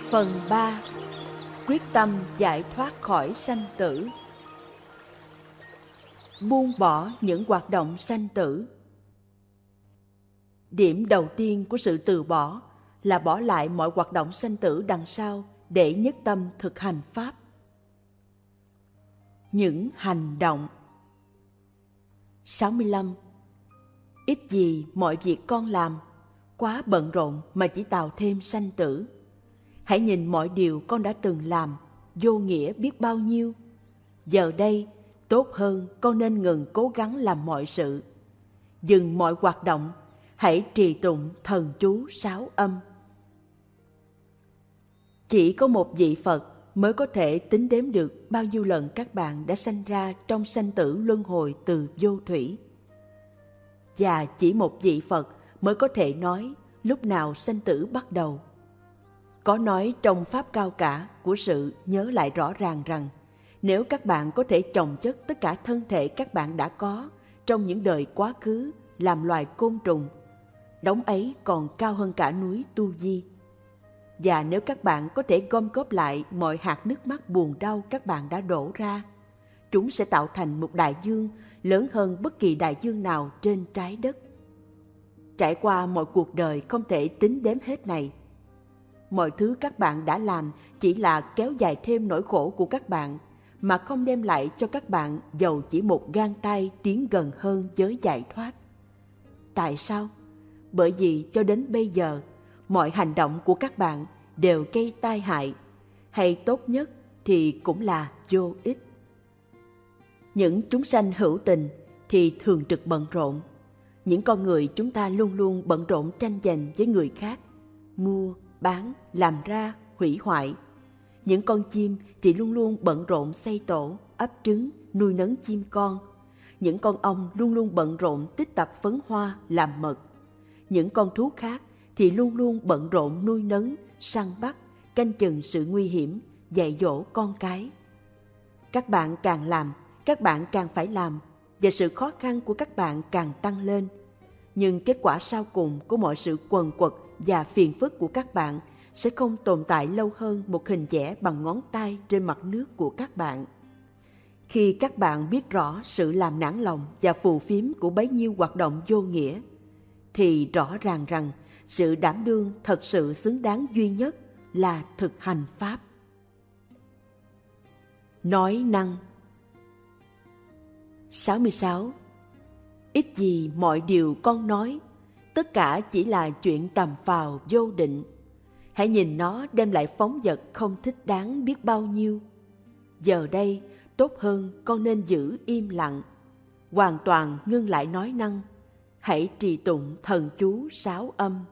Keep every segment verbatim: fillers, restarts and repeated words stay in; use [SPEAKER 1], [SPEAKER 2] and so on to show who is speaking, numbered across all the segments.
[SPEAKER 1] Phần ba. Quyết tâm giải thoát khỏi sanh tử. Buông bỏ những hoạt động sanh tử. Điểm đầu tiên của sự từ bỏ là bỏ lại mọi hoạt động sanh tử đằng sau để nhất tâm thực hành Pháp. Những hành động. sáu mươi lăm. Ít gì mọi việc con làm, quá bận rộn mà chỉ tạo thêm sanh tử. Hãy nhìn mọi điều con đã từng làm, vô nghĩa biết bao nhiêu. Giờ đây, tốt hơn con nên ngừng cố gắng làm mọi sự. Dừng mọi hoạt động, hãy trì tụng thần chú sáu âm. Chỉ có một vị Phật mới có thể tính đếm được bao nhiêu lần các bạn đã sanh ra trong sanh tử luân hồi từ vô thủy. Và chỉ một vị Phật mới có thể nói lúc nào sanh tử bắt đầu. Có nói trong Pháp cao cả của sự nhớ lại rõ ràng rằng nếu các bạn có thể chồng chất tất cả thân thể các bạn đã có trong những đời quá khứ làm loài côn trùng, đống ấy còn cao hơn cả núi Tu Di. Và nếu các bạn có thể gom góp lại mọi hạt nước mắt buồn đau các bạn đã đổ ra, chúng sẽ tạo thành một đại dương lớn hơn bất kỳ đại dương nào trên trái đất. Trải qua mọi cuộc đời không thể tính đếm hết này, mọi thứ các bạn đã làm chỉ là kéo dài thêm nỗi khổ của các bạn, mà không đem lại cho các bạn dầu chỉ một gang tay tiến gần hơn giới giải thoát. Tại sao? Bởi vì cho đến bây giờ, mọi hành động của các bạn đều gây tai hại, hay tốt nhất thì cũng là vô ích. Những chúng sanh hữu tình thì thường trực bận rộn. Những con người chúng ta luôn luôn bận rộn tranh giành với người khác, mua, bán, làm ra, hủy hoại. Những con chim thì luôn luôn bận rộn xây tổ, ấp trứng, nuôi nấng chim con. Những con ong luôn luôn bận rộn tích tập phấn hoa, làm mật. Những con thú khác thì luôn luôn bận rộn nuôi nấng, săn bắt, canh chừng sự nguy hiểm, dạy dỗ con cái. Các bạn càng làm, các bạn càng phải làm, và sự khó khăn của các bạn càng tăng lên. Nhưng kết quả sau cùng của mọi sự quần quật và phiền phức của các bạn sẽ không tồn tại lâu hơn một hình vẽ bằng ngón tay trên mặt nước của các bạn. Khi các bạn biết rõ sự làm nản lòng và phù phiếm của bấy nhiêu hoạt động vô nghĩa, thì rõ ràng rằng sự đảm đương thật sự xứng đáng duy nhất là thực hành Pháp. Nói năng. sáu mươi sáu. Ít gì mọi điều con nói, tất cả chỉ là chuyện tầm phào vô định. Hãy nhìn nó đem lại phóng vật không thích đáng biết bao nhiêu. Giờ đây, tốt hơn con nên giữ im lặng, hoàn toàn ngưng lại nói năng. Hãy trì tụng thần chú sáu âm.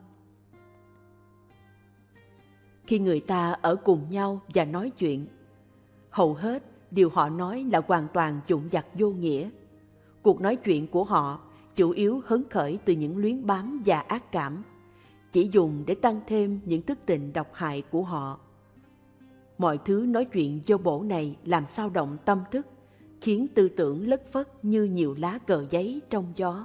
[SPEAKER 1] Khi người ta ở cùng nhau và nói chuyện, hầu hết điều họ nói là hoàn toàn vụn vặt vô nghĩa. Cuộc nói chuyện của họ chủ yếu hứng khởi từ những luyến bám và ác cảm, chỉ dùng để tăng thêm những thức tình độc hại của họ. Mọi thứ nói chuyện vô bổ này làm xao động tâm thức, khiến tư tưởng lất phất như nhiều lá cờ giấy trong gió.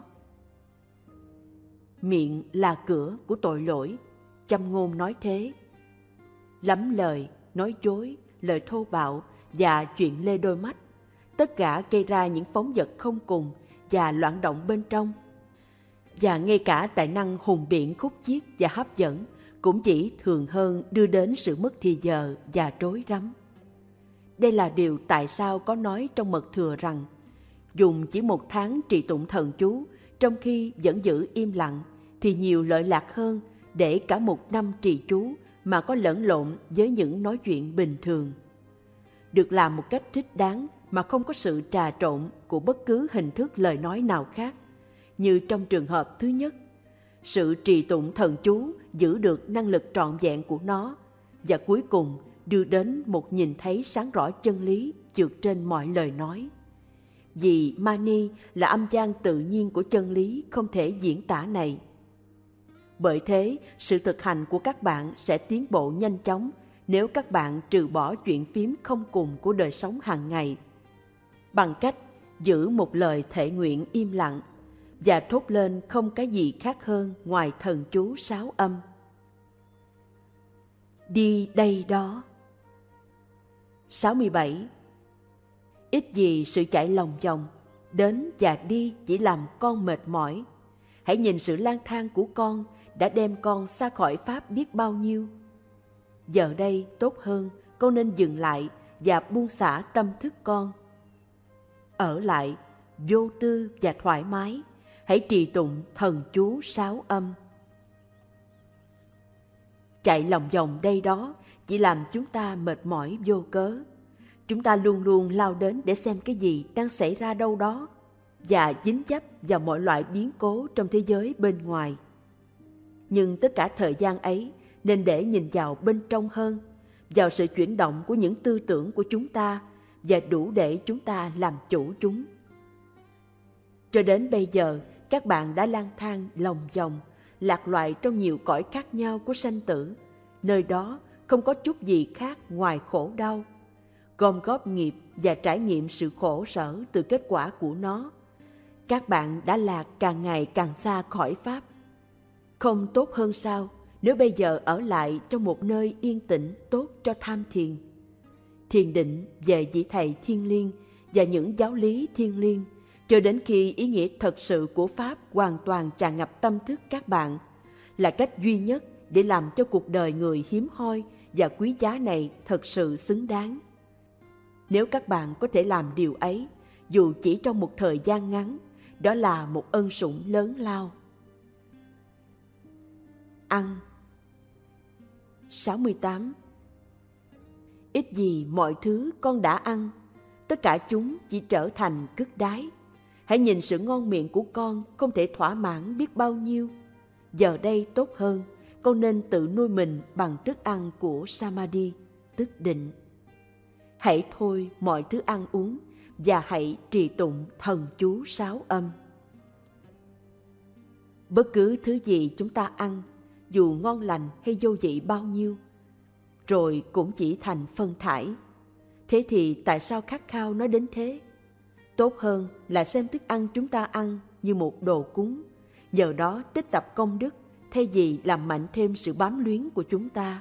[SPEAKER 1] Miệng là cửa của tội lỗi, châm ngôn nói thế. Lắm lời, nói dối, lời thô bạo và chuyện lê đôi mắt, tất cả gây ra những phóng vật không cùng và loạn động bên trong. Và ngay cả tài năng hùng biện khúc chiết và hấp dẫn cũng chỉ thường hơn đưa đến sự mất thì giờ và rối rắm. Đây là điều tại sao có nói trong mật thừa rằng dùng chỉ một tháng trì tụng thần chú trong khi vẫn giữ im lặng thì nhiều lợi lạc hơn để cả một năm trì chú mà có lẫn lộn với những nói chuyện bình thường. Được làm một cách thích đáng mà không có sự trà trộn của bất cứ hình thức lời nói nào khác, như trong trường hợp thứ nhất. Sự trì tụng thần chú giữ được năng lực trọn vẹn của nó, và cuối cùng đưa đến một nhìn thấy sáng rõ chân lý vượt trên mọi lời nói. Vì mani là âm vang tự nhiên của chân lý không thể diễn tả này. Bởi thế, sự thực hành của các bạn sẽ tiến bộ nhanh chóng nếu các bạn trừ bỏ chuyện phiếm không cùng của đời sống hàng ngày, bằng cách giữ một lời thệ nguyện im lặng và thốt lên không cái gì khác hơn ngoài thần chú sáu âm. đi đây đó. sáu mươi bảy. Ít gì sự chạy lòng vòng, đến và đi chỉ làm con mệt mỏi. Hãy nhìn sự lang thang của con đã đem con xa khỏi Pháp biết bao nhiêu. Giờ đây tốt hơn con nên dừng lại và buông xả tâm thức con. Ở lại, vô tư và thoải mái, hãy trì tụng thần chú sáu âm. Chạy lòng vòng đây đó chỉ làm chúng ta mệt mỏi vô cớ. Chúng ta luôn luôn lao đến để xem cái gì đang xảy ra đâu đó và dính dấp vào mọi loại biến cố trong thế giới bên ngoài. Nhưng tất cả thời gian ấy nên để nhìn vào bên trong hơn, vào sự chuyển động của những tư tưởng của chúng ta và đủ để chúng ta làm chủ chúng. Cho đến bây giờ, các bạn đã lang thang lòng vòng, lạc loài trong nhiều cõi khác nhau của sanh tử, nơi đó không có chút gì khác ngoài khổ đau, gom góp nghiệp và trải nghiệm sự khổ sở từ kết quả của nó. Các bạn đã lạc càng ngày càng xa khỏi Pháp. Không tốt hơn sao nếu bây giờ ở lại trong một nơi yên tĩnh tốt cho tham thiền, thiền định về vị thầy thiên liêng và những giáo lý thiên liêng, cho đến khi ý nghĩa thật sự của Pháp hoàn toàn tràn ngập tâm thức các bạn, là cách duy nhất để làm cho cuộc đời người hiếm hoi và quý giá này thật sự xứng đáng. Nếu các bạn có thể làm điều ấy, dù chỉ trong một thời gian ngắn, đó là một ân sủng lớn lao. Ăn. sáu mươi tám. Ít gì mọi thứ con đã ăn, tất cả chúng chỉ trở thành cứt đáy. Hãy nhìn sự ngon miệng của con không thể thỏa mãn biết bao nhiêu. Giờ đây tốt hơn, con nên tự nuôi mình bằng thức ăn của Samadhi, tức định. Hãy thôi mọi thứ ăn uống và hãy trì tụng thần chú sáu âm. Bất cứ thứ gì chúng ta ăn, dù ngon lành hay vô vị bao nhiêu, rồi cũng chỉ thành phân thải. Thế thì tại sao khát khao nó đến thế? Tốt hơn là xem thức ăn chúng ta ăn như một đồ cúng, nhờ đó tích tập công đức thay vì làm mạnh thêm sự bám luyến của chúng ta.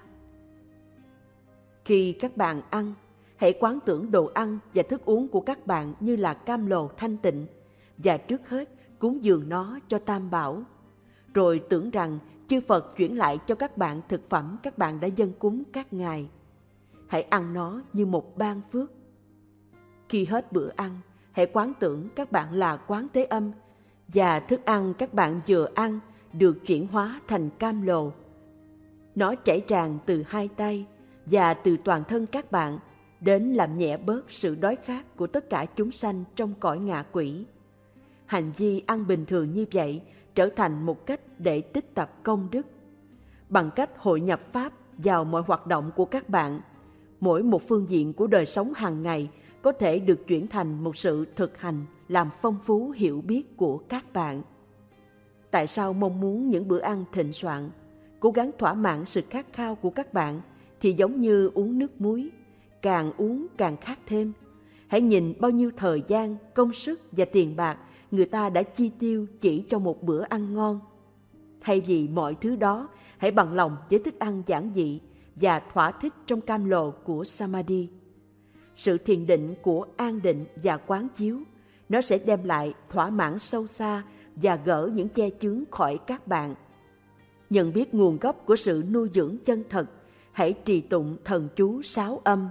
[SPEAKER 1] Khi các bạn ăn, hãy quán tưởng đồ ăn và thức uống của các bạn như là cam lồ thanh tịnh, và trước hết cúng dường nó cho Tam Bảo. Rồi tưởng rằng chư Phật chuyển lại cho các bạn thực phẩm các bạn đã dâng cúng các ngài. Hãy ăn nó như một ban phước. Khi hết bữa ăn, hãy quán tưởng các bạn là Quán Thế Âm và thức ăn các bạn vừa ăn được chuyển hóa thành cam lồ. Nó chảy tràn từ hai tay và từ toàn thân các bạn đến làm nhẹ bớt sự đói khát của tất cả chúng sanh trong cõi ngạ quỷ. Hành vi ăn bình thường như vậy trở thành một cách để tích tập công đức. Bằng cách hội nhập Pháp vào mọi hoạt động của các bạn, mỗi một phương diện của đời sống hàng ngày có thể được chuyển thành một sự thực hành làm phong phú hiểu biết của các bạn. Tại sao mong muốn những bữa ăn thịnh soạn, cố gắng thỏa mãn sự khát khao của các bạn thì giống như uống nước muối, càng uống càng khát thêm. Hãy nhìn bao nhiêu thời gian, công sức và tiền bạc người ta đã chi tiêu chỉ cho một bữa ăn ngon. Thay vì mọi thứ đó, hãy bằng lòng với thức ăn giản dị và thỏa thích trong cam lồ của Samadhi. Sự thiền định của an định và quán chiếu, nó sẽ đem lại thỏa mãn sâu xa và gỡ những che chướng khỏi các bạn. Nhận biết nguồn gốc của sự nuôi dưỡng chân thật, hãy trì tụng thần chú sáu âm.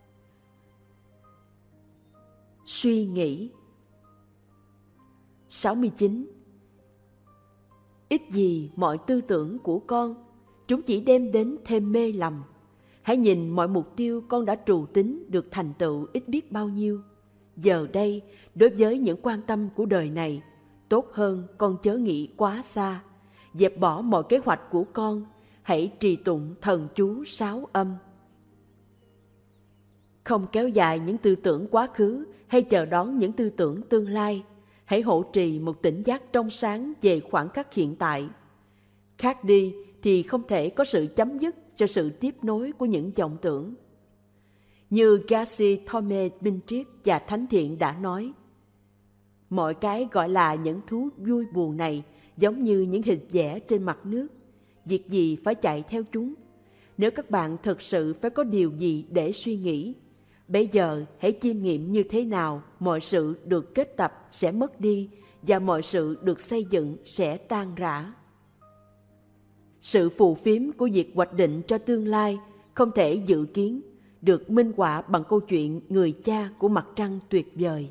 [SPEAKER 1] Suy nghĩ. sáu mươi chín. Ít gì mọi tư tưởng của con, chúng chỉ đem đến thêm mê lầm. Hãy nhìn mọi mục tiêu con đã trù tính được thành tựu ít biết bao nhiêu. Giờ đây, đối với những quan tâm của đời này, tốt hơn con chớ nghĩ quá xa. Dẹp bỏ mọi kế hoạch của con, hãy trì tụng thần chú sáu âm. Không kéo dài những tư tưởng quá khứ hay chờ đón những tư tưởng tương lai. Hãy hộ trì một tỉnh giác trong sáng về khoảnh khắc hiện tại. Khác đi thì không thể có sự chấm dứt cho sự tiếp nối của những vọng tưởng. Như Gazi Thome Minh Triết và Thánh Thiện đã nói, mọi cái gọi là những thú vui buồn này giống như những hình vẽ trên mặt nước. Việc gì phải chạy theo chúng? Nếu các bạn thực sự phải có điều gì để suy nghĩ, bây giờ hãy chiêm nghiệm như thế nào mọi sự được kết tập sẽ mất đi và mọi sự được xây dựng sẽ tan rã. Sự phù phiếm của việc hoạch định cho tương lai không thể dự kiến, được minh họa bằng câu chuyện người cha của mặt trăng tuyệt vời.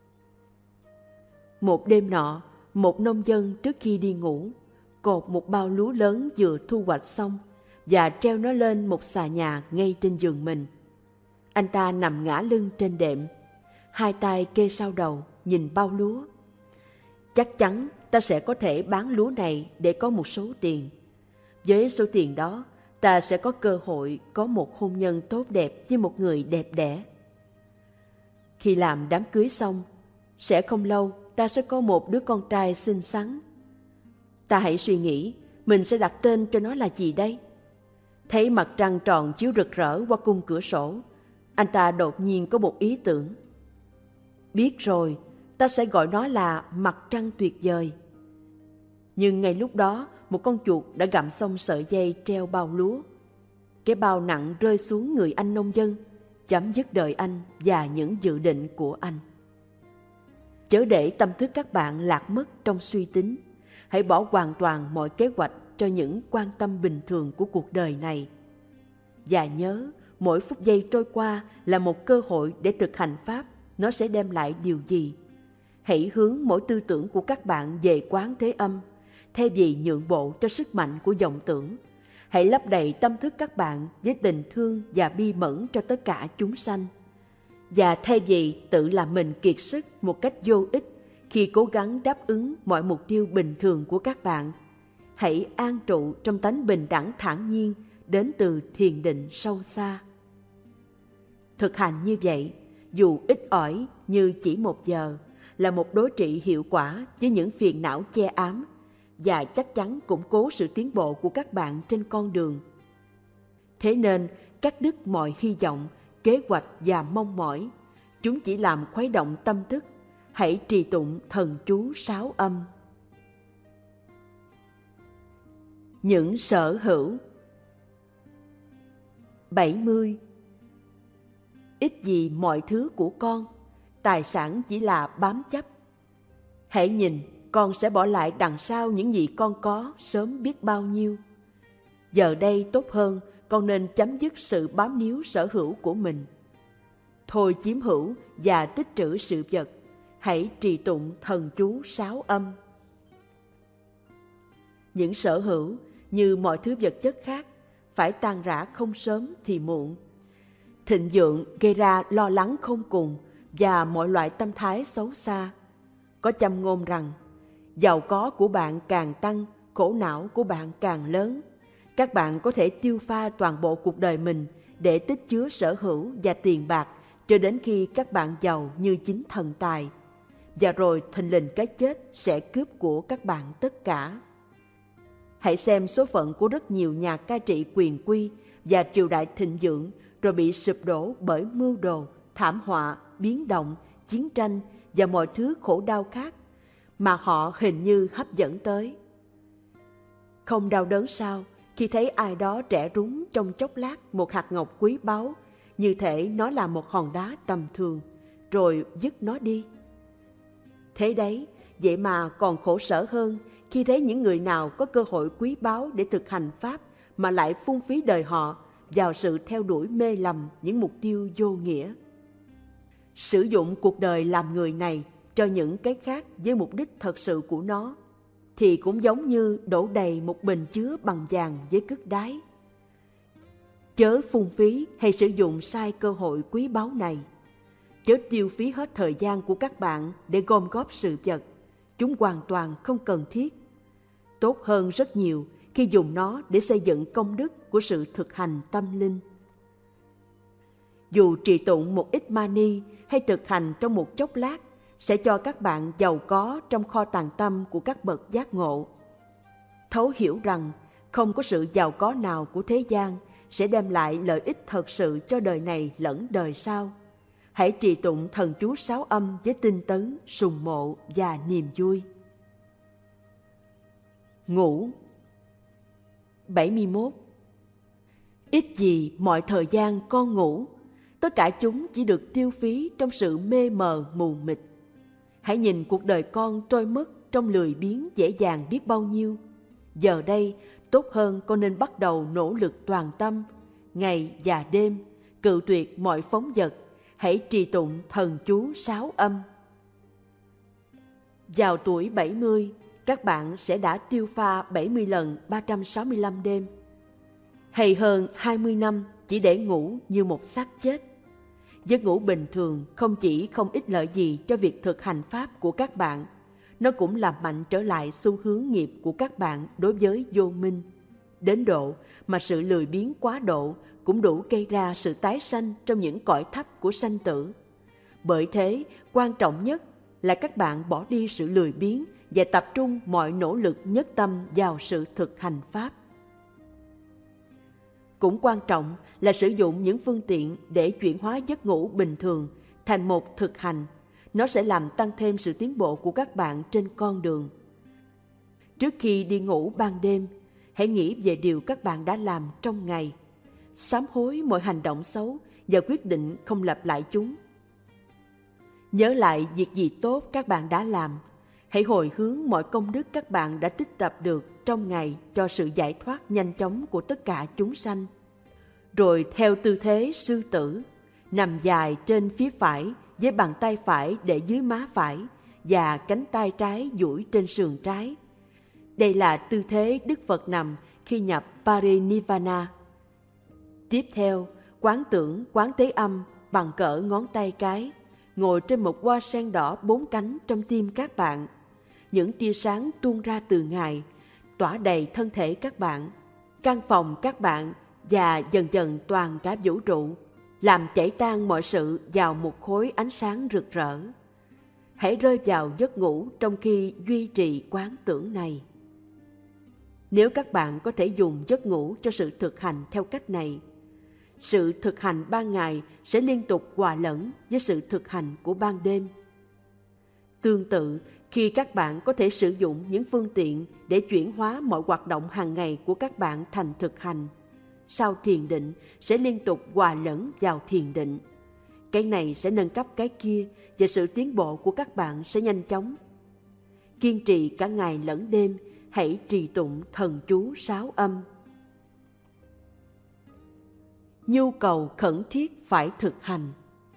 [SPEAKER 1] Một đêm nọ, một nông dân trước khi đi ngủ, cột một bao lúa lớn vừa thu hoạch xong và treo nó lên một xà nhà ngay trên giường mình. Anh ta nằm ngả lưng trên đệm, hai tay kê sau đầu, nhìn bao lúa. Chắc chắn ta sẽ có thể bán lúa này để có một số tiền. Với số tiền đó, ta sẽ có cơ hội có một hôn nhân tốt đẹp với một người đẹp đẽ. Khi làm đám cưới xong, sẽ không lâu ta sẽ có một đứa con trai xinh xắn. Ta hãy suy nghĩ, mình sẽ đặt tên cho nó là gì đây? Thấy mặt trăng tròn chiếu rực rỡ qua khung cửa sổ, anh ta đột nhiên có một ý tưởng. Biết rồi, ta sẽ gọi nó là mặt trăng tuyệt vời. Nhưng ngay lúc đó, một con chuột đã gặm xong sợi dây treo bao lúa. Cái bao nặng rơi xuống người anh nông dân, chấm dứt đời anh và những dự định của anh. Chớ để tâm thức các bạn lạc mất trong suy tính. Hãy bỏ hoàn toàn mọi kế hoạch cho những quan tâm bình thường của cuộc đời này. Và nhớ, mỗi phút giây trôi qua là một cơ hội để thực hành Pháp. Nó sẽ đem lại điều gì? Hãy hướng mỗi tư tưởng của các bạn về Quán Thế Âm, thay vì nhượng bộ cho sức mạnh của vọng tưởng. Hãy lấp đầy tâm thức các bạn với tình thương và bi mẫn cho tất cả chúng sanh. Và thay vì tự làm mình kiệt sức một cách vô ích khi cố gắng đáp ứng mọi mục tiêu bình thường của các bạn, hãy an trụ trong tánh bình đẳng thản nhiên đến từ thiền định sâu xa. Thực hành như vậy, dù ít ỏi như chỉ một giờ, là một đối trị hiệu quả với những phiền não che ám và chắc chắn củng cố sự tiến bộ của các bạn trên con đường. Thế nên, cắt đứt mọi hy vọng, kế hoạch và mong mỏi. Chúng chỉ làm khuấy động tâm thức. Hãy trì tụng thần chú sáu âm. Những sở hữu. bảy mươi. Ít gì mọi thứ của con, tài sản chỉ là bám chấp. Hãy nhìn, con sẽ bỏ lại đằng sau những gì con có sớm biết bao nhiêu. Giờ đây tốt hơn, con nên chấm dứt sự bám níu sở hữu của mình. Thôi chiếm hữu và tích trữ sự vật. Hãy trì tụng thần chú sáu âm. Những sở hữu như mọi thứ vật chất khác phải tan rã không sớm thì muộn. Thịnh vượng gây ra lo lắng không cùng và mọi loại tâm thái xấu xa. Có châm ngôn rằng, giàu có của bạn càng tăng, khổ não của bạn càng lớn. Các bạn có thể tiêu pha toàn bộ cuộc đời mình để tích chứa sở hữu và tiền bạc cho đến khi các bạn giàu như chính thần tài. Và rồi thình lình cái chết sẽ cướp của các bạn tất cả. Hãy xem số phận của rất nhiều nhà cai trị quyền quy và triều đại thịnh vượng rồi bị sụp đổ bởi mưu đồ, thảm họa, biến động, chiến tranh và mọi thứ khổ đau khác mà họ hình như hấp dẫn tới. Không đau đớn sao khi thấy ai đó rẽ rúng trong chốc lát một hạt ngọc quý báu, như thể nó là một hòn đá tầm thường, rồi dứt nó đi. Thế đấy, vậy mà còn khổ sở hơn khi thấy những người nào có cơ hội quý báu để thực hành Pháp mà lại phung phí đời họ vào sự theo đuổi mê lầm những mục tiêu vô nghĩa. Sử dụng cuộc đời làm người này cho những cái khác với mục đích thật sự của nó, thì cũng giống như đổ đầy một bình chứa bằng vàng với cất đáy. Chớ phung phí hay sử dụng sai cơ hội quý báu này. Chớ tiêu phí hết thời gian của các bạn để gom góp sự vật. Chúng hoàn toàn không cần thiết. Tốt hơn rất nhiều khi dùng nó để xây dựng công đức của sự thực hành tâm linh. Dù trì tụng một ít mani hay thực hành trong một chốc lát sẽ cho các bạn giàu có trong kho tàng tâm của các bậc giác ngộ. Thấu hiểu rằng không có sự giàu có nào của thế gian sẽ đem lại lợi ích thật sự cho đời này lẫn đời sau. Hãy trì tụng thần chú sáu âm với tinh tấn, sùng mộ và niềm vui. Ngủ. bảy mươi mốt. Ít gì mọi thời gian con ngủ, tất cả chúng chỉ được tiêu phí trong sự mê mờ mù mịt. Hãy nhìn cuộc đời con trôi mất trong lười biếng dễ dàng biết bao nhiêu. Giờ đây, tốt hơn con nên bắt đầu nỗ lực toàn tâm, ngày và đêm, cự tuyệt mọi phóng dật, hãy trì tụng thần chú sáu âm. Vào tuổi bảy mươi, các bạn sẽ đã tiêu pha bảy mươi lần ba trăm sáu mươi lăm đêm. Hay hơn hai mươi năm chỉ để ngủ như một xác chết. Giấc ngủ bình thường không chỉ không ích lợi gì cho việc thực hành pháp của các bạn, nó cũng làm mạnh trở lại xu hướng nghiệp của các bạn đối với vô minh, đến độ mà sự lười biếng quá độ cũng đủ gây ra sự tái sanh trong những cõi thấp của sanh tử. Bởi thế, quan trọng nhất là các bạn bỏ đi sự lười biếng và tập trung mọi nỗ lực nhất tâm vào sự thực hành pháp. Cũng quan trọng là sử dụng những phương tiện để chuyển hóa giấc ngủ bình thường thành một thực hành. Nó sẽ làm tăng thêm sự tiến bộ của các bạn trên con đường. Trước khi đi ngủ ban đêm, hãy nghĩ về điều các bạn đã làm trong ngày, sám hối mọi hành động xấu và quyết định không lặp lại chúng. Nhớ lại việc gì tốt các bạn đã làm, hãy hồi hướng mọi công đức các bạn đã tích tập được trong ngày cho sự giải thoát nhanh chóng của tất cả chúng sanh. Rồi theo tư thế sư tử, nằm dài trên phía phải với bàn tay phải để dưới má phải và cánh tay trái duỗi trên sườn trái. Đây là tư thế Đức Phật nằm khi nhập Parinirvana. Tiếp theo, quán tưởng quán thế âm bằng cỡ ngón tay cái, ngồi trên một hoa sen đỏ bốn cánh trong tim các bạn. Những tia sáng tuôn ra từ Ngài, tỏa đầy thân thể các bạn, căn phòng các bạn và dần dần toàn cả vũ trụ, làm chảy tan mọi sự vào một khối ánh sáng rực rỡ. Hãy rơi vào giấc ngủ trong khi duy trì quán tưởng này. Nếu các bạn có thể dùng giấc ngủ cho sự thực hành theo cách này, sự thực hành ban ngày sẽ liên tục hòa lẫn với sự thực hành của ban đêm. Tương tự, khi các bạn có thể sử dụng những phương tiện để chuyển hóa mọi hoạt động hàng ngày của các bạn thành thực hành, sau thiền định sẽ liên tục hòa lẫn vào thiền định. Cái này sẽ nâng cấp cái kia và sự tiến bộ của các bạn sẽ nhanh chóng. Kiên trì cả ngày lẫn đêm, hãy trì tụng thần chú sáu âm. Nhu cầu khẩn thiết phải thực hành.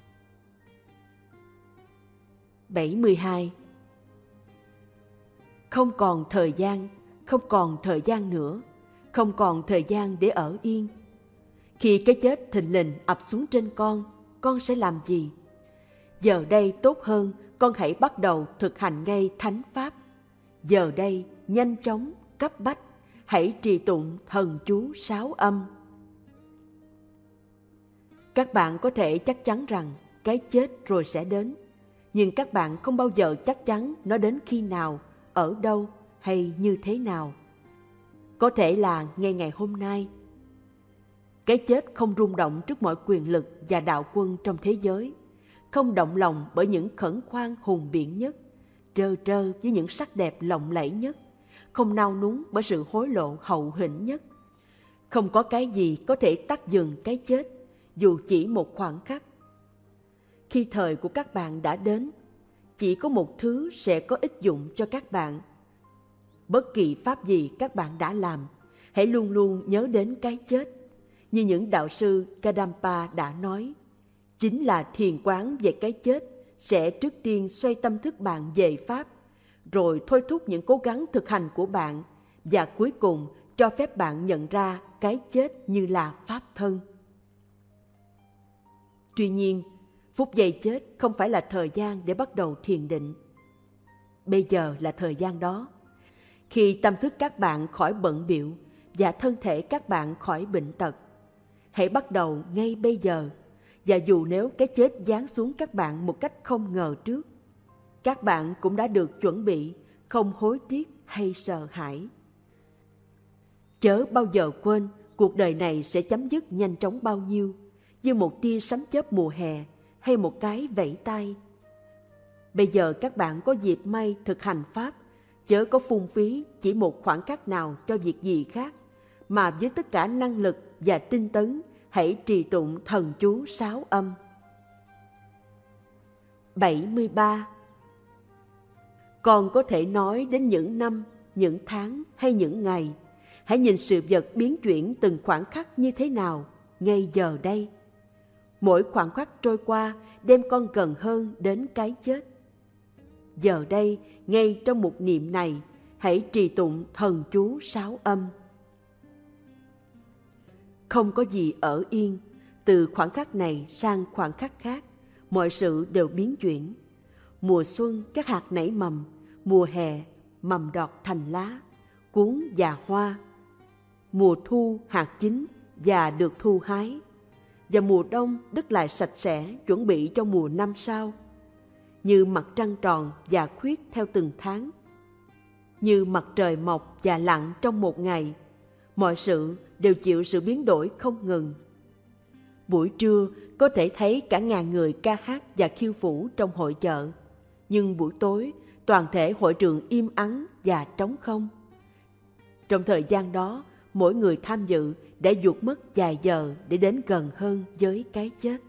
[SPEAKER 1] bảy mươi hai. Không còn thời gian, không còn thời gian nữa, không còn thời gian để ở yên. Khi cái chết thình lình ập xuống trên con, con sẽ làm gì? Giờ đây tốt hơn, con hãy bắt đầu thực hành ngay thánh pháp. Giờ đây, nhanh chóng, cấp bách, hãy trì tụng thần chú sáu âm. Các bạn có thể chắc chắn rằng cái chết rồi sẽ đến, nhưng các bạn không bao giờ chắc chắn nó đến khi nào, ở đâu hay như thế nào. Có thể là ngay ngày hôm nay. Cái chết không rung động trước mọi quyền lực và đạo quân trong thế giới, không động lòng bởi những khẩn khoan hùng biện nhất, trơ trơ với những sắc đẹp lộng lẫy nhất, không nao núng bởi sự hối lộ hậu hĩnh nhất. Không có cái gì có thể tắt dừng cái chết, dù chỉ một khoảng khắc. Khi thời của các bạn đã đến, chỉ có một thứ sẽ có ích dụng cho các bạn. Bất kỳ pháp gì các bạn đã làm, hãy luôn luôn nhớ đến cái chết. Như những đạo sư Kadampa đã nói, chính là thiền quán về cái chết sẽ trước tiên xoay tâm thức bạn về pháp, rồi thôi thúc những cố gắng thực hành của bạn, và cuối cùng cho phép bạn nhận ra cái chết như là pháp thân. Tuy nhiên, phút giây chết không phải là thời gian để bắt đầu thiền định. Bây giờ là thời gian đó. Khi tâm thức các bạn khỏi bận bịu và thân thể các bạn khỏi bệnh tật, hãy bắt đầu ngay bây giờ. Và dù nếu cái chết giáng xuống các bạn một cách không ngờ trước, các bạn cũng đã được chuẩn bị, không hối tiếc hay sợ hãi. Chớ bao giờ quên cuộc đời này sẽ chấm dứt nhanh chóng bao nhiêu, như một tia sấm chớp mùa hè hay một cái vẫy tay. Bây giờ các bạn có dịp may thực hành pháp, chớ có phung phí chỉ một khoảng khắc nào cho việc gì khác, mà với tất cả năng lực và tinh tấn, hãy trì tụng thần chú sáu âm. bảy mươi ba. Con có thể nói đến những năm, những tháng hay những ngày. Hãy nhìn sự vật biến chuyển từng khoảng khắc như thế nào ngay giờ đây. Mỗi khoảng khắc trôi qua đem con gần hơn đến cái chết. Giờ đây, ngay trong một niệm này, hãy trì tụng thần chú sáu âm. Không có gì ở yên, từ khoảng khắc này sang khoảng khắc khác, mọi sự đều biến chuyển. Mùa xuân các hạt nảy mầm, mùa hè mầm đọt thành lá, cuốn và hoa. Mùa thu hạt chín và được thu hái. Và mùa đông đất lại sạch sẽ, chuẩn bị cho mùa năm sau. Như mặt trăng tròn và khuyết theo từng tháng. Như mặt trời mọc và lặn trong một ngày. Mọi sự đều chịu sự biến đổi không ngừng. Buổi trưa có thể thấy cả ngàn người ca hát và khiêu vũ trong hội chợ. Nhưng buổi tối toàn thể hội trường im ắng và trống không. Trong thời gian đó, mỗi người tham dự đã vụt mất vài giờ để đến gần hơn với cái chết.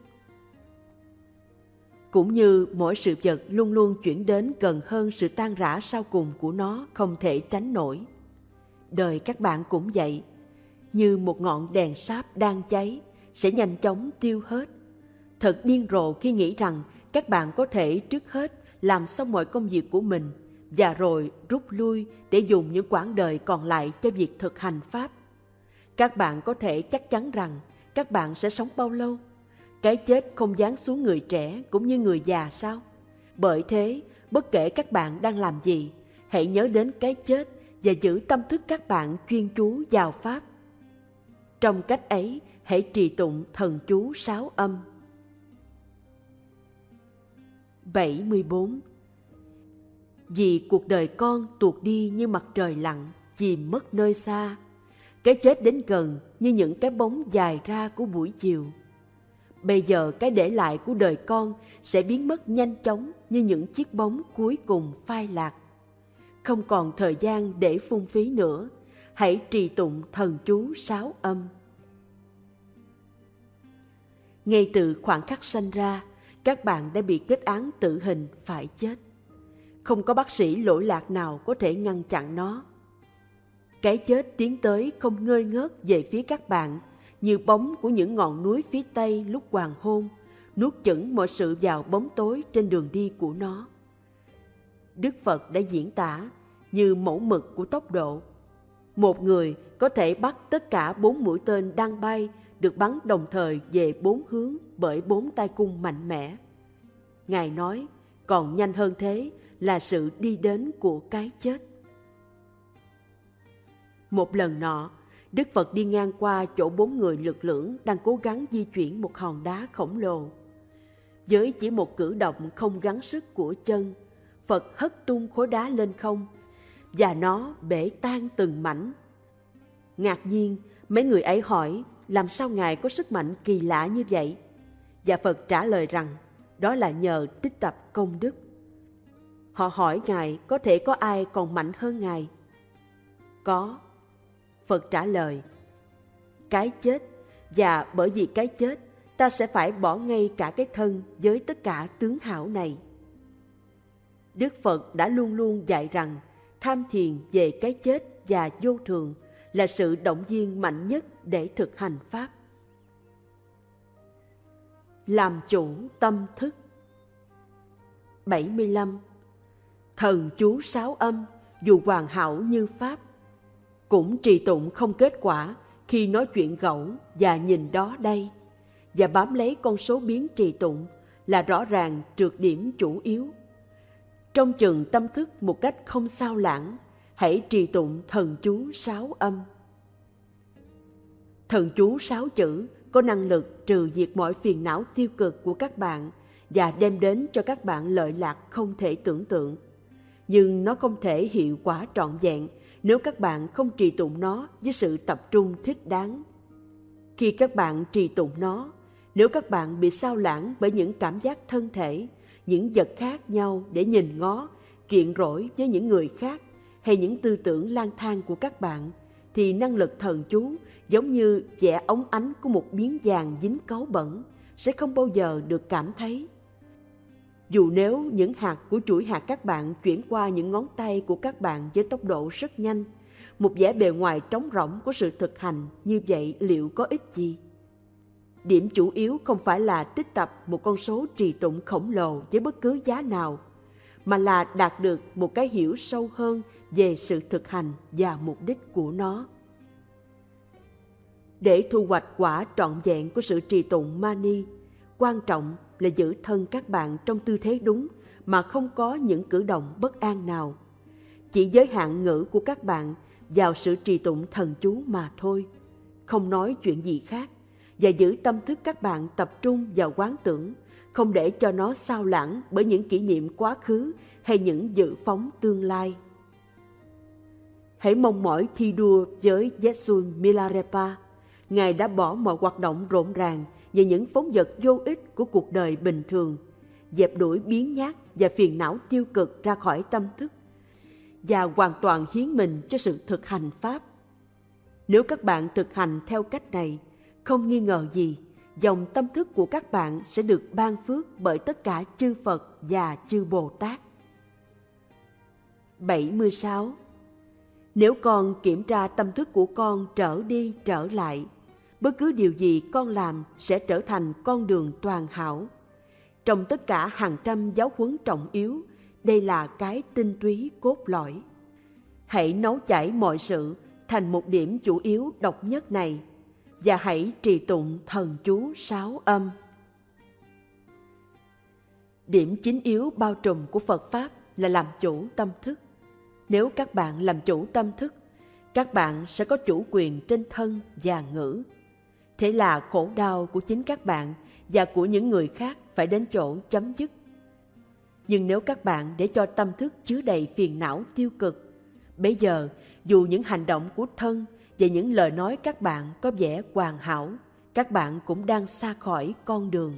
[SPEAKER 1] Cũng như mỗi sự vật luôn luôn chuyển đến gần hơn sự tan rã sau cùng của nó không thể tránh nổi. Đời các bạn cũng vậy, như một ngọn đèn sáp đang cháy, sẽ nhanh chóng tiêu hết. Thật điên rồ khi nghĩ rằng các bạn có thể trước hết làm xong mọi công việc của mình và rồi rút lui để dùng những quãng đời còn lại cho việc thực hành Pháp. Các bạn có thể chắc chắn rằng các bạn sẽ sống bao lâu? Cái chết không giáng xuống người trẻ cũng như người già sao? Bởi thế, bất kể các bạn đang làm gì, hãy nhớ đến cái chết và giữ tâm thức các bạn chuyên chú vào Pháp. Trong cách ấy, hãy trì tụng thần chú sáu âm. bảy mươi bốn. Vì cuộc đời con tuột đi như mặt trời lặn, chìm mất nơi xa. Cái chết đến gần như những cái bóng dài ra của buổi chiều. Bây giờ cái để lại của đời con sẽ biến mất nhanh chóng như những chiếc bóng cuối cùng phai lạc. Không còn thời gian để phung phí nữa, hãy trì tụng thần chú sáu âm. Ngay từ khoảnh khắc sanh ra, các bạn đã bị kết án tử hình phải chết. Không có bác sĩ lỗi lạc nào có thể ngăn chặn nó. Cái chết tiến tới không ngơi ngớt về phía các bạn, như bóng của những ngọn núi phía tây lúc hoàng hôn, nuốt chửng mọi sự vào bóng tối trên đường đi của nó. Đức Phật đã diễn tả như mẫu mực của tốc độ. Một người có thể bắt tất cả bốn mũi tên đang bay được bắn đồng thời về bốn hướng bởi bốn tay cung mạnh mẽ. Ngài nói, còn nhanh hơn thế là sự đi đến của cái chết. Một lần nọ, Đức Phật đi ngang qua chỗ bốn người lực lưỡng đang cố gắng di chuyển một hòn đá khổng lồ. Với chỉ một cử động không gắng sức của chân, Phật hất tung khối đá lên không và nó bể tan từng mảnh. Ngạc nhiên, mấy người ấy hỏi làm sao Ngài có sức mạnh kỳ lạ như vậy? Và Phật trả lời rằng đó là nhờ tích tập công đức. Họ hỏi Ngài có thể có ai còn mạnh hơn Ngài? Có. Phật trả lời, cái chết, và bởi vì cái chết, ta sẽ phải bỏ ngay cả cái thân với tất cả tướng hảo này. Đức Phật đã luôn luôn dạy rằng tham thiền về cái chết và vô thường là sự động viên mạnh nhất để thực hành Pháp. Làm chủ tâm thức. bảy mươi lăm. Thần chú sáu âm dù hoàn hảo như Pháp, cũng trì tụng không kết quả khi nói chuyện gẫu và nhìn đó đây, và bám lấy con số biến trì tụng là rõ ràng trượt điểm chủ yếu. Trong chừng tâm thức một cách không sao lãng, hãy trì tụng thần chú sáu âm. Thần chú sáu chữ có năng lực trừ diệt mọi phiền não tiêu cực của các bạn và đem đến cho các bạn lợi lạc không thể tưởng tượng. Nhưng nó không thể hiệu quả trọn vẹn nếu các bạn không trì tụng nó với sự tập trung thích đáng. Khi các bạn trì tụng nó, nếu các bạn bị sao lãng bởi những cảm giác thân thể, những vật khác nhau để nhìn ngó, kiện rỗi với những người khác hay những tư tưởng lang thang của các bạn, thì năng lực thần chú giống như vẻ óng ánh của một miếng vàng dính cáu bẩn, sẽ không bao giờ được cảm thấy. Dù nếu những hạt của chuỗi hạt các bạn chuyển qua những ngón tay của các bạn với tốc độ rất nhanh, một vẻ bề ngoài trống rỗng của sự thực hành như vậy liệu có ích gì? Điểm chủ yếu không phải là tích tập một con số trì tụng khổng lồ với bất cứ giá nào, mà là đạt được một cái hiểu sâu hơn về sự thực hành và mục đích của nó. Để thu hoạch quả trọn vẹn của sự trì tụng mani, quan trọng là giữ thân các bạn trong tư thế đúng mà không có những cử động bất an nào. Chỉ giới hạn ngữ của các bạn vào sự trì tụng thần chú mà thôi, không nói chuyện gì khác, và giữ tâm thức các bạn tập trung vào quán tưởng, không để cho nó xao lãng bởi những kỷ niệm quá khứ hay những dự phóng tương lai. Hãy mong mỏi thi đua với Jetsun Milarepa. Ngài đã bỏ mọi hoạt động rộn ràng và những phóng dật vô ích của cuộc đời bình thường, dẹp đuổi biếng nhác và phiền não tiêu cực ra khỏi tâm thức, và hoàn toàn hiến mình cho sự thực hành Pháp. Nếu các bạn thực hành theo cách này, không nghi ngờ gì, dòng tâm thức của các bạn sẽ được ban phước bởi tất cả chư Phật và chư Bồ Tát. bảy mươi sáu. Nếu con kiểm tra tâm thức của con trở đi trở lại, bất cứ điều gì con làm sẽ trở thành con đường toàn hảo. Trong tất cả hàng trăm giáo huấn trọng yếu, đây là cái tinh túy cốt lõi. Hãy nấu chảy mọi sự thành một điểm chủ yếu độc nhất này, và hãy trì tụng thần chú sáu âm. Điểm chính yếu bao trùm của Phật Pháp là làm chủ tâm thức. Nếu các bạn làm chủ tâm thức, các bạn sẽ có chủ quyền trên thân và ngữ. Thế là khổ đau của chính các bạn và của những người khác phải đến chỗ chấm dứt. Nhưng nếu các bạn để cho tâm thức chứa đầy phiền não tiêu cực, bây giờ dù những hành động của thân và những lời nói các bạn có vẻ hoàn hảo, các bạn cũng đang xa khỏi con đường.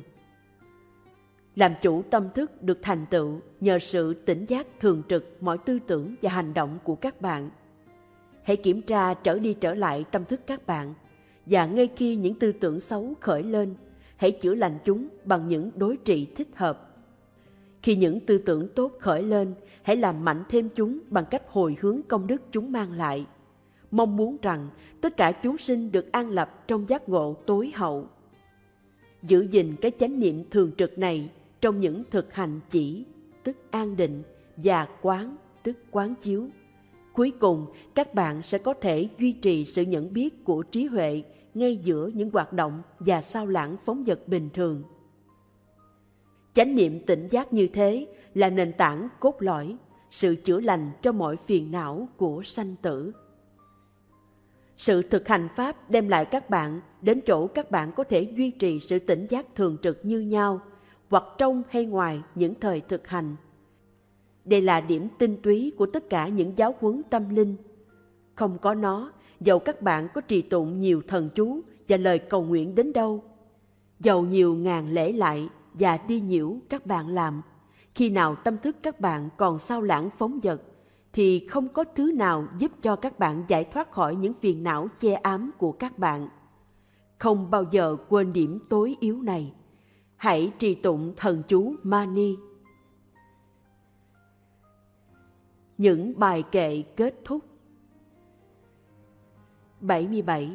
[SPEAKER 1] Làm chủ tâm thức được thành tựu nhờ sự tỉnh giác thường trực mọi tư tưởng và hành động của các bạn. Hãy kiểm tra trở đi trở lại tâm thức các bạn, và ngay khi những tư tưởng xấu khởi lên, hãy chữa lành chúng bằng những đối trị thích hợp. Khi những tư tưởng tốt khởi lên, hãy làm mạnh thêm chúng bằng cách hồi hướng công đức chúng mang lại, mong muốn rằng tất cả chúng sinh được an lập trong giác ngộ tối hậu. Giữ gìn cái chánh niệm thường trực này trong những thực hành chỉ, tức an định, và quán, tức quán chiếu. Cuối cùng, các bạn sẽ có thể duy trì sự nhận biết của trí huệ ngay giữa những hoạt động và sao lãng phóng dật bình thường. Chánh niệm tỉnh giác như thế là nền tảng cốt lõi, sự chữa lành cho mọi phiền não của sanh tử. Sự thực hành Pháp đem lại các bạn đến chỗ các bạn có thể duy trì sự tỉnh giác thường trực như nhau, hoặc trong hay ngoài những thời thực hành. Đây là điểm tinh túy của tất cả những giáo huấn tâm linh. Không có nó, dầu các bạn có trì tụng nhiều thần chú và lời cầu nguyện đến đâu, dầu nhiều ngàn lễ lại và đi nhiễu các bạn làm, khi nào tâm thức các bạn còn sao lãng phóng dật, thì không có thứ nào giúp cho các bạn giải thoát khỏi những phiền não che ám của các bạn. Không bao giờ quên điểm tối yếu này. Hãy trì tụng thần chú Mani. Những bài kệ kết thúc. bảy mươi bảy.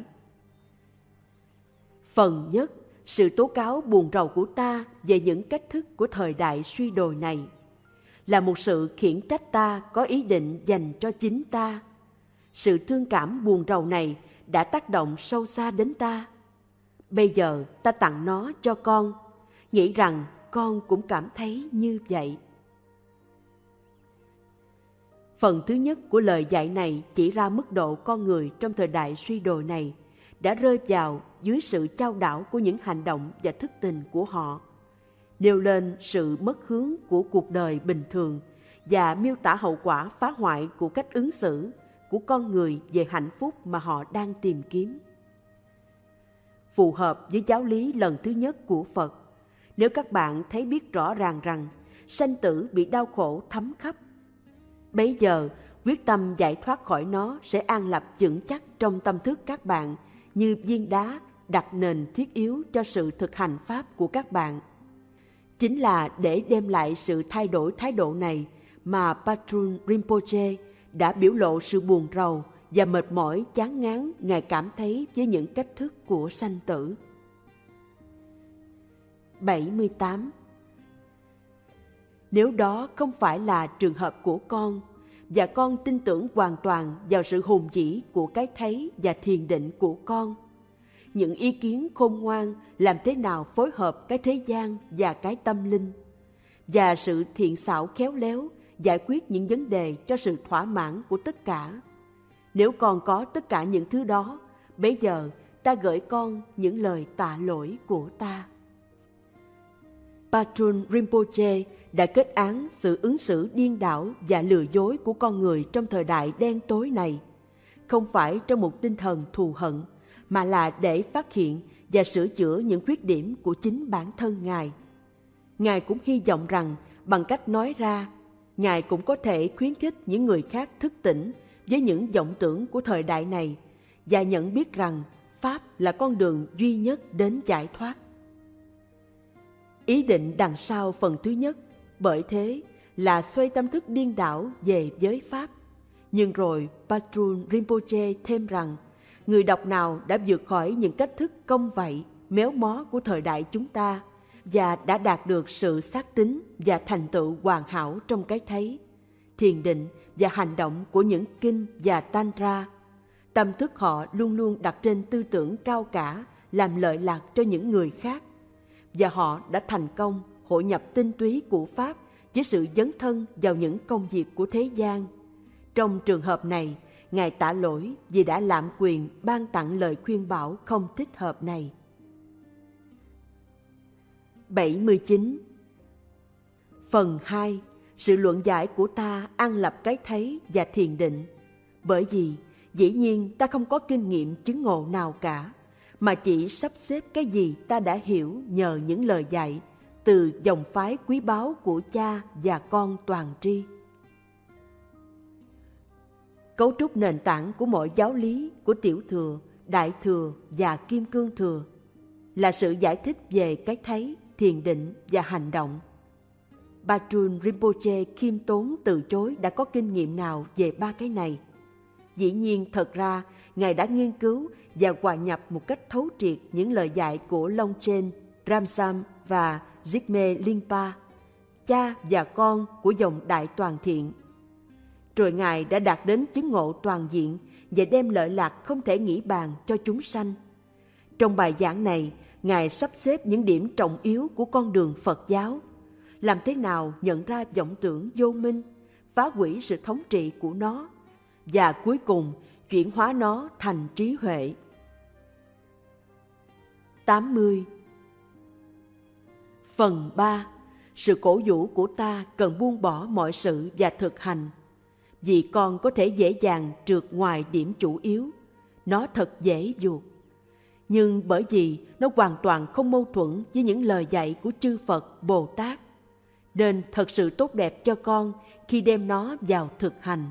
[SPEAKER 1] Phần nhất, sự tố cáo buồn rầu của ta về những cách thức của thời đại suy đồi này là một sự khiển trách ta có ý định dành cho chính ta. Sự thương cảm buồn rầu này đã tác động sâu xa đến ta. Bây giờ ta tặng nó cho con, nghĩ rằng con cũng cảm thấy như vậy. Phần thứ nhất của lời dạy này chỉ ra mức độ con người trong thời đại suy đồi này đã rơi vào dưới sự chao đảo của những hành động và thức tình của họ, nêu lên sự mất hướng của cuộc đời bình thường và miêu tả hậu quả phá hoại của cách ứng xử của con người về hạnh phúc mà họ đang tìm kiếm. Phù hợp với giáo lý lần thứ nhất của Phật, nếu các bạn thấy biết rõ ràng rằng sanh tử bị đau khổ thấm khắp, bấy giờ quyết tâm giải thoát khỏi nó sẽ an lập vững chắc trong tâm thức các bạn như viên đá đặt nền thiết yếu cho sự thực hành Pháp của các bạn. Chính là để đem lại sự thay đổi thái độ này mà Patrul Rinpoche đã biểu lộ sự buồn rầu và mệt mỏi chán ngán Ngài cảm thấy với những cách thức của sanh tử. bảy mươi tám. Nếu đó không phải là trường hợp của con, và con tin tưởng hoàn toàn vào sự hùng vĩ của cái thấy và thiền định của con, những ý kiến khôn ngoan làm thế nào phối hợp cái thế gian và cái tâm linh, và sự thiện xảo khéo léo giải quyết những vấn đề cho sự thỏa mãn của tất cả. Nếu con có tất cả những thứ đó, bây giờ ta gửi con những lời tạ lỗi của ta. Patrul Rinpoche đã kết án sự ứng xử điên đảo và lừa dối của con người trong thời đại đen tối này, không phải trong một tinh thần thù hận, mà là để phát hiện và sửa chữa những khuyết điểm của chính bản thân Ngài. Ngài cũng hy vọng rằng bằng cách nói ra, Ngài cũng có thể khuyến khích những người khác thức tỉnh với những vọng tưởng của thời đại này và nhận biết rằng Pháp là con đường duy nhất đến giải thoát. Ý định đằng sau phần thứ nhất, bởi thế, là xoay tâm thức điên đảo về giới Pháp. Nhưng rồi Patrul Rinpoche thêm rằng, người đọc nào đã vượt khỏi những cách thức cong vạy, méo mó của thời đại chúng ta và đã đạt được sự xác tín và thành tựu hoàn hảo trong cái thấy, thiền định và hành động của những kinh và tantra, tâm thức họ luôn luôn đặt trên tư tưởng cao cả làm lợi lạc cho những người khác, và họ đã thành công hội nhập tinh túy của Pháp với sự dấn thân vào những công việc của thế gian. Trong trường hợp này, Ngài tạ lỗi vì đã lạm quyền ban tặng lời khuyên bảo không thích hợp này. bảy mươi chín. Phần hai. Sự luận giải của ta an lập cái thấy và thiền định. Bởi vì, dĩ nhiên ta không có kinh nghiệm chứng ngộ nào cả, mà chỉ sắp xếp cái gì ta đã hiểu nhờ những lời dạy từ dòng phái quý báu của cha và con toàn tri. Cấu trúc nền tảng của mọi giáo lý của Tiểu Thừa, Đại Thừa và Kim Cương Thừa là sự giải thích về cái thấy, thiền định và hành động. Patrul Rinpoche khiêm tốn từ chối đã có kinh nghiệm nào về ba cái này. Dĩ nhiên, thật ra, Ngài đã nghiên cứu và hòa nhập một cách thấu triệt những lời dạy của Longchen, Ramsam và Jigme Lingpa, cha và con của dòng Đại Toàn Thiện. Rồi Ngài đã đạt đến chứng ngộ toàn diện và đem lợi lạc không thể nghĩ bàn cho chúng sanh. Trong bài giảng này, Ngài sắp xếp những điểm trọng yếu của con đường Phật giáo, làm thế nào nhận ra vọng tưởng vô minh, phá hủy sự thống trị của nó, và cuối cùng chuyển hóa nó thành trí huệ. tám mươi. Phần ba. Sự cổ vũ của ta cần buông bỏ mọi sự và thực hành, vì con có thể dễ dàng trượt ngoài điểm chủ yếu. Nó thật dễ dụt. Nhưng bởi vì nó hoàn toàn không mâu thuẫn với những lời dạy của chư Phật, Bồ Tát, nên thật sự tốt đẹp cho con khi đem nó vào thực hành.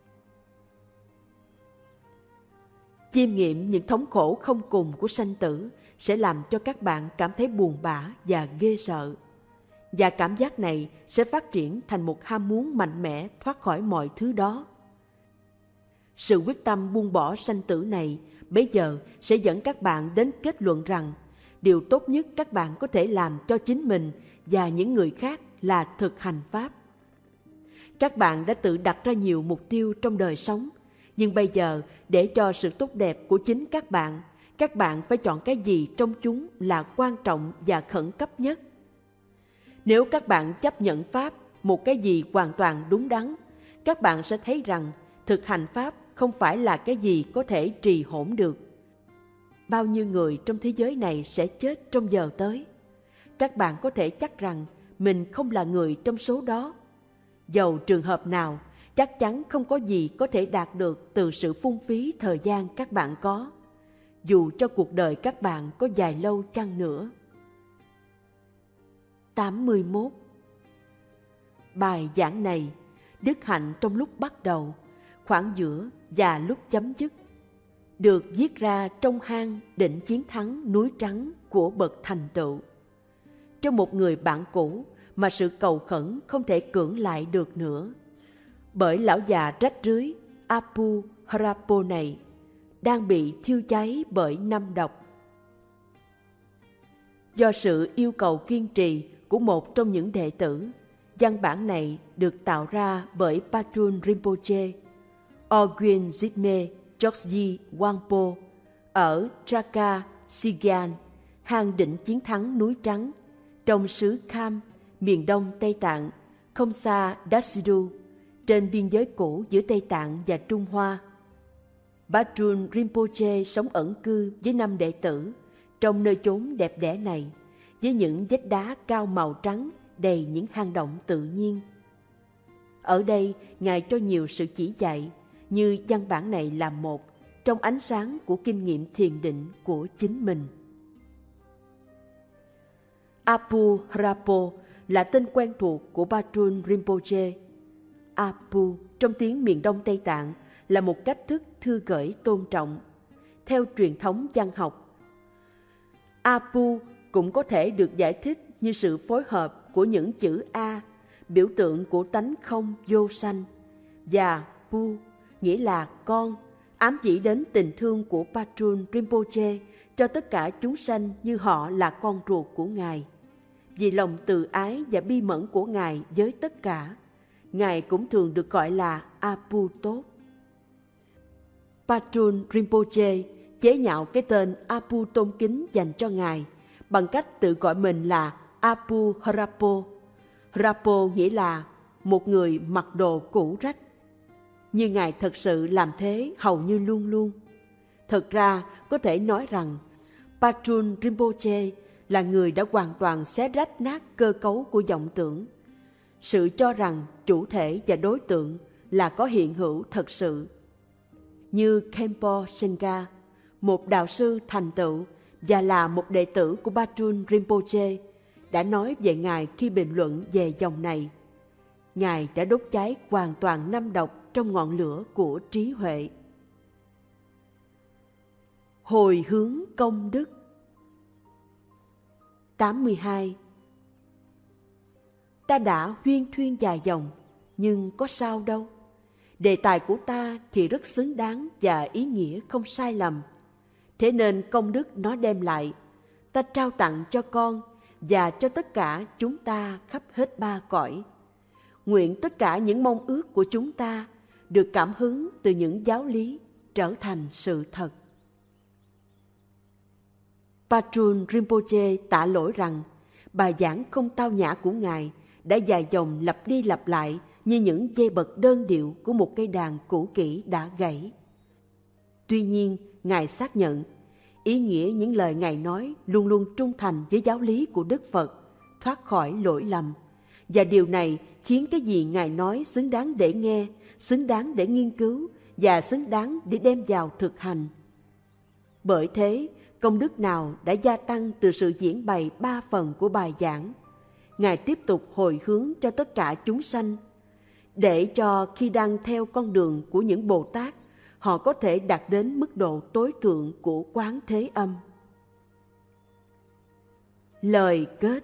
[SPEAKER 1] Chiêm nghiệm những thống khổ không cùng của sanh tử sẽ làm cho các bạn cảm thấy buồn bã và ghê sợ. Và cảm giác này sẽ phát triển thành một ham muốn mạnh mẽ thoát khỏi mọi thứ đó. Sự quyết tâm buông bỏ sanh tử này bây giờ sẽ dẫn các bạn đến kết luận rằng điều tốt nhất các bạn có thể làm cho chính mình và những người khác là thực hành Pháp. Các bạn đã tự đặt ra nhiều mục tiêu trong đời sống, nhưng bây giờ để cho sự tốt đẹp của chính các bạn, các bạn phải chọn cái gì trong chúng là quan trọng và khẩn cấp nhất. Nếu các bạn chấp nhận Pháp, một cái gì hoàn toàn đúng đắn, các bạn sẽ thấy rằng thực hành Pháp không phải là cái gì có thể trì hoãn được. Bao nhiêu người trong thế giới này sẽ chết trong giờ tới. Các bạn có thể chắc rằng mình không là người trong số đó. Dầu trường hợp nào, chắc chắn không có gì có thể đạt được từ sự phung phí thời gian các bạn có, dù cho cuộc đời các bạn có dài lâu chăng nữa. tám mươi mốt. Bài giảng này, đức hạnh trong lúc bắt đầu, khoảng giữa và lúc chấm dứt, được viết ra trong hang đỉnh chiến thắng núi trắng của bậc thành tựu. Trong một người bạn cũ mà sự cầu khẩn không thể cưỡng lại được nữa, bởi lão già rách rưới Apu Harapo này đang bị thiêu cháy bởi năm độc. Do sự yêu cầu kiên trì của một trong những đệ tử, văn bản này được tạo ra bởi Patrul Rinpoche, Ogyen Zidme Chokji Wangpo ở Traka Sigan, hang đỉnh chiến thắng núi trắng trong xứ Kham, miền đông Tây Tạng, không xa Datsidu, trên biên giới cũ giữa Tây Tạng và Trung Hoa. Patrul Rinpoche sống ẩn cư với năm đệ tử trong nơi chốn đẹp đẽ này, với những vách đá cao màu trắng đầy những hang động tự nhiên. Ở đây, Ngài cho nhiều sự chỉ dạy, như văn bản này là một trong ánh sáng của kinh nghiệm thiền định của chính mình. Apu Harapo là tên quen thuộc của Patrul Rinpoche. Apu trong tiếng miền đông Tây Tạng là một cách thức thư gửi tôn trọng. Theo truyền thống văn học, Apu cũng có thể được giải thích như sự phối hợp của những chữ A, biểu tượng của tánh không vô sanh, và Pu, nghĩa là con, ám chỉ đến tình thương của Patrul Rinpoche cho tất cả chúng sanh như họ là con ruột của Ngài. Vì lòng từ ái và bi mẫn của Ngài với tất cả, Ngài cũng thường được gọi là Apu tốt. Patrul Rinpoche chế nhạo cái tên Apu tôn kính dành cho Ngài bằng cách tự gọi mình là Apu Harapo. Harapo nghĩa là một người mặc đồ cũ rách. Như Ngài thật sự làm thế hầu như luôn luôn. Thật ra, có thể nói rằng Patrul Rinpoche là người đã hoàn toàn xé rách nát cơ cấu của vọng tưởng. Sự cho rằng chủ thể và đối tượng là có hiện hữu thật sự. Như Khenpo Senga, một đạo sư thành tựu và là một đệ tử của Patrul Rinpoche, đã nói về Ngài khi bình luận về dòng này. Ngài đã đốt cháy hoàn toàn năm độc trong ngọn lửa của trí huệ. Hồi hướng công đức. tám mươi hai. Ta đã huyên thuyên dài dòng, nhưng có sao đâu. Đề tài của ta thì rất xứng đáng và ý nghĩa không sai lầm. Thế nên công đức nó đem lại, ta trao tặng cho con và cho tất cả chúng ta khắp hết ba cõi. Nguyện tất cả những mong ước của chúng ta được cảm hứng từ những giáo lý trở thành sự thật. Patrul Rinpoche tạ lỗi rằng bài giảng không tao nhã của Ngài đã dài dòng lặp đi lặp lại như những dây bật đơn điệu của một cây đàn cũ kỹ đã gãy. Tuy nhiên, Ngài xác nhận ý nghĩa những lời Ngài nói luôn luôn trung thành với giáo lý của Đức Phật, thoát khỏi lỗi lầm. Và điều này khiến cái gì Ngài nói xứng đáng để nghe, xứng đáng để nghiên cứu và xứng đáng để đem vào thực hành. Bởi thế, công đức nào đã gia tăng từ sự diễn bày ba phần của bài giảng, Ngài tiếp tục hồi hướng cho tất cả chúng sanh, để cho khi đang theo con đường của những Bồ Tát, họ có thể đạt đến mức độ tối thượng của Quán Thế Âm. Lời kết.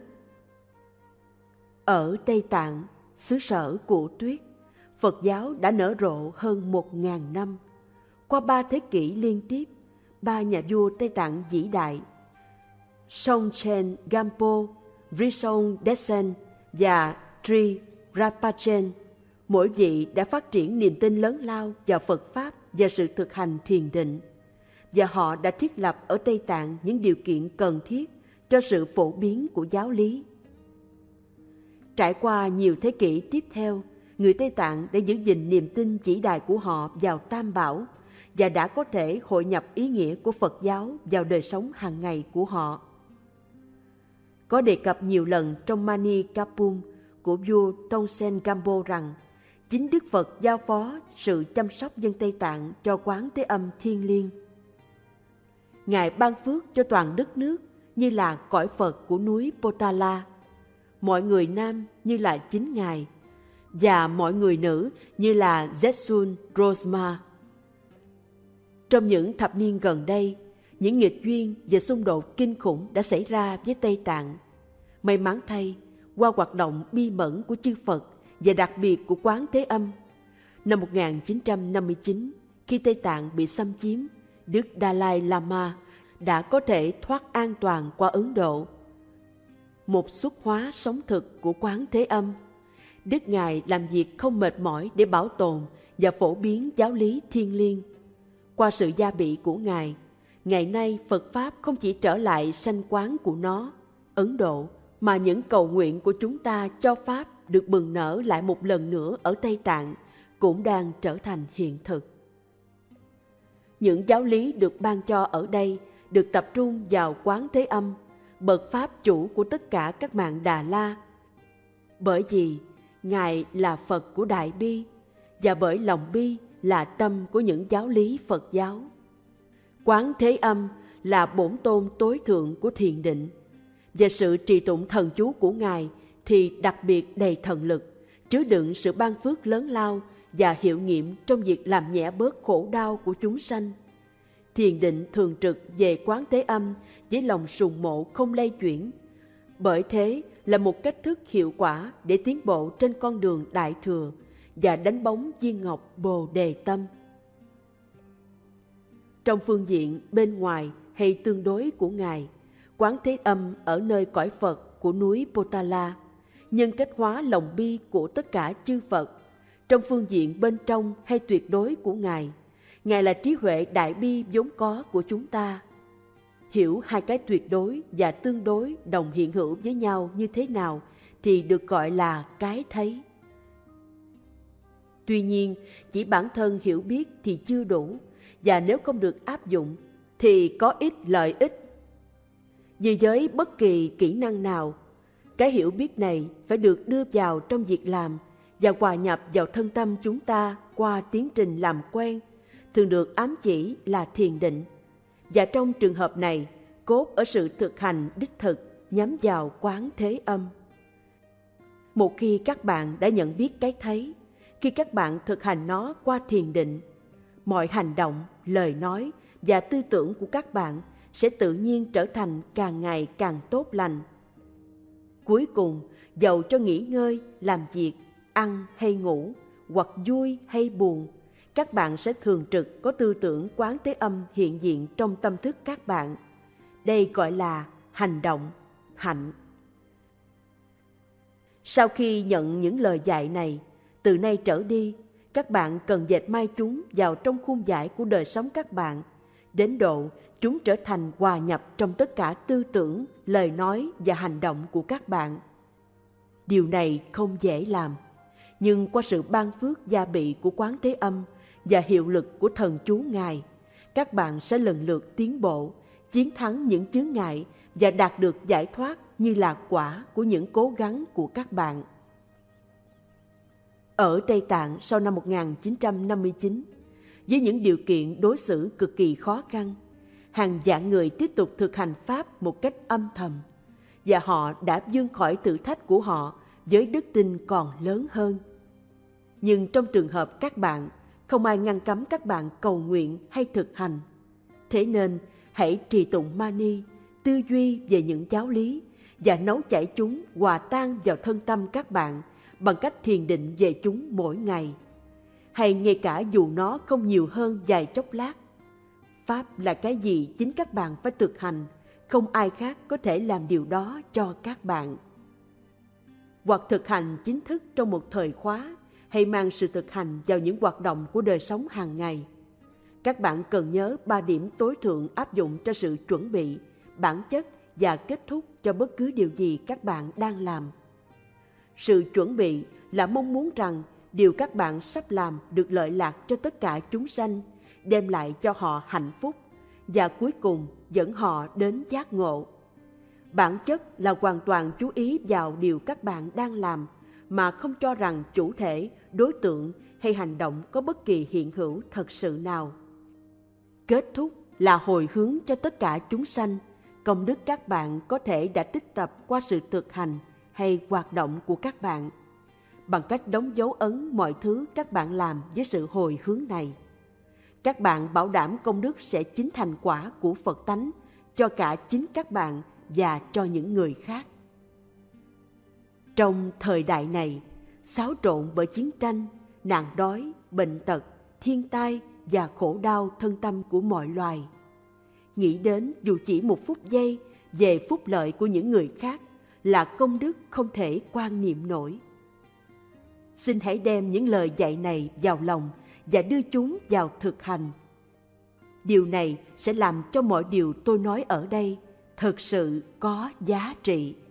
[SPEAKER 1] Ở Tây Tạng, xứ sở của tuyết, Phật giáo đã nở rộ hơn một ngàn năm. Qua ba thế kỷ liên tiếp, ba nhà vua Tây Tạng vĩ đại, Songtsen Gampo, Risong Desen và Tri Rapachen, mỗi vị đã phát triển niềm tin lớn lao vào Phật Pháp và sự thực hành thiền định, và họ đã thiết lập ở Tây Tạng những điều kiện cần thiết cho sự phổ biến của giáo lý. Trải qua nhiều thế kỷ tiếp theo, người Tây Tạng đã giữ gìn niềm tin vĩ đại của họ vào Tam Bảo và đã có thể hội nhập ý nghĩa của Phật giáo vào đời sống hàng ngày của họ. Có đề cập nhiều lần trong Mani Kapum của vua Tongsen Gampo rằng chính Đức Phật giao phó sự chăm sóc dân Tây Tạng cho Quán Thế Âm thiêng liêng. Ngài ban phước cho toàn đất nước như là cõi Phật của núi Potala, mọi người nam như là chính Ngài, và mọi người nữ như là Zetsun Rosma. Trong những thập niên gần đây, những nghịch duyên và xung đột kinh khủng đã xảy ra với Tây Tạng. May mắn thay, qua hoạt động bi mẫn của chư Phật và đặc biệt của Quán Thế Âm, năm một nghìn chín trăm năm mươi chín, khi Tây Tạng bị xâm chiếm, Đức Dalai Lama đã có thể thoát an toàn qua Ấn Độ. Một xuất hóa sống thực của Quán Thế Âm, Đức Ngài làm việc không mệt mỏi để bảo tồn và phổ biến giáo lý thiêng liêng. Qua sự gia bị của Ngài, ngày nay Phật Pháp không chỉ trở lại sanh quán của nó, Ấn Độ, mà những cầu nguyện của chúng ta cho Pháp được bừng nở lại một lần nữa ở Tây Tạng cũng đang trở thành hiện thực. Những giáo lý được ban cho ở đây được tập trung vào Quán Thế Âm, bậc Pháp chủ của tất cả các mạng Đà La. Bởi vì Ngài là Phật của Đại Bi, và bởi lòng bi là tâm của những giáo lý Phật giáo. Quán Thế Âm là bổn tôn tối thượng của thiền định, và sự trì tụng thần chú của Ngài thì đặc biệt đầy thần lực, chứa đựng sự ban phước lớn lao và hiệu nghiệm trong việc làm nhẹ bớt khổ đau của chúng sanh. Thiền định thường trực về Quán Thế Âm với lòng sùng mộ không lay chuyển. Bởi thế là một cách thức hiệu quả để tiến bộ trên con đường Đại Thừa và đánh bóng viên ngọc Bồ Đề Tâm. Trong phương diện bên ngoài hay tương đối của Ngài, Quán Thế Âm ở nơi cõi Phật của núi Potala, nhân cách hóa lòng bi của tất cả chư Phật. Trong phương diện bên trong hay tuyệt đối của Ngài, Ngài là trí huệ đại bi vốn có của chúng ta. Hiểu hai cái tuyệt đối và tương đối đồng hiện hữu với nhau như thế nào thì được gọi là cái thấy. Tuy nhiên, chỉ bản thân hiểu biết thì chưa đủ, và nếu không được áp dụng thì có ít lợi ích. Như với bất kỳ kỹ năng nào, cái hiểu biết này phải được đưa vào trong việc làm và hòa nhập vào thân tâm chúng ta qua tiến trình làm quen, thường được ám chỉ là thiền định. Và trong trường hợp này, cốt ở sự thực hành đích thực nhắm vào Quán Thế Âm. Một khi các bạn đã nhận biết cái thấy, khi các bạn thực hành nó qua thiền định, mọi hành động, lời nói và tư tưởng của các bạn sẽ tự nhiên trở thành càng ngày càng tốt lành. Cuối cùng, dầu cho nghỉ ngơi, làm việc, ăn hay ngủ, hoặc vui hay buồn, các bạn sẽ thường trực có tư tưởng Quán Thế Âm hiện diện trong tâm thức các bạn. Đây gọi là hành động, hạnh. Sau khi nhận những lời dạy này, từ nay trở đi, các bạn cần dệt may chúng vào trong khuôn vải của đời sống các bạn, đến độ chúng trở thành hòa nhập trong tất cả tư tưởng, lời nói và hành động của các bạn. Điều này không dễ làm, nhưng qua sự ban phước gia bị của Quán Thế Âm và hiệu lực của thần chú Ngài, các bạn sẽ lần lượt tiến bộ, chiến thắng những chướng ngại và đạt được giải thoát như là quả của những cố gắng của các bạn. Ở Tây Tạng sau năm một nghìn chín trăm năm mươi chín, với những điều kiện đối xử cực kỳ khó khăn, hàng vạn người tiếp tục thực hành Pháp một cách âm thầm, và họ đã vươn khỏi thử thách của họ với đức tin còn lớn hơn. Nhưng trong trường hợp các bạn, không ai ngăn cấm các bạn cầu nguyện hay thực hành. Thế nên, hãy trì tụng Mani, tư duy về những giáo lý và nấu chảy chúng hòa tan vào thân tâm các bạn bằng cách thiền định về chúng mỗi ngày, hay ngay cả dù nó không nhiều hơn vài chốc lát. Pháp là cái gì chính các bạn phải thực hành, không ai khác có thể làm điều đó cho các bạn. Hoặc thực hành chính thức trong một thời khóa, hay mang sự thực hành vào những hoạt động của đời sống hàng ngày. Các bạn cần nhớ ba điểm tối thượng áp dụng cho sự chuẩn bị, bản chất và kết thúc cho bất cứ điều gì các bạn đang làm. Sự chuẩn bị là mong muốn rằng điều các bạn sắp làm được lợi lạc cho tất cả chúng sanh, đem lại cho họ hạnh phúc và cuối cùng dẫn họ đến giác ngộ. Bản chất là hoàn toàn chú ý vào điều các bạn đang làm mà không cho rằng chủ thể, đối tượng hay hành động có bất kỳ hiện hữu thật sự nào. Kết thúc là hồi hướng cho tất cả chúng sanh, công đức các bạn có thể đã tích tập qua sự thực hành hay hoạt động của các bạn. bằng cách đóng dấu ấn mọi thứ các bạn làm với sự hồi hướng này. Các bạn bảo đảm công đức sẽ chính thành quả của Phật tánh cho cả chính các bạn và cho những người khác. Trong thời đại này, xáo trộn bởi chiến tranh, nạn đói, bệnh tật, thiên tai và khổ đau thân tâm của mọi loài, nghĩ đến dù chỉ một phút giây về phúc lợi của những người khác là công đức không thể quan niệm nổi. Xin hãy đem những lời dạy này vào lòng và đưa chúng vào thực hành. Điều này sẽ làm cho mọi điều tôi nói ở đây thực sự có giá trị.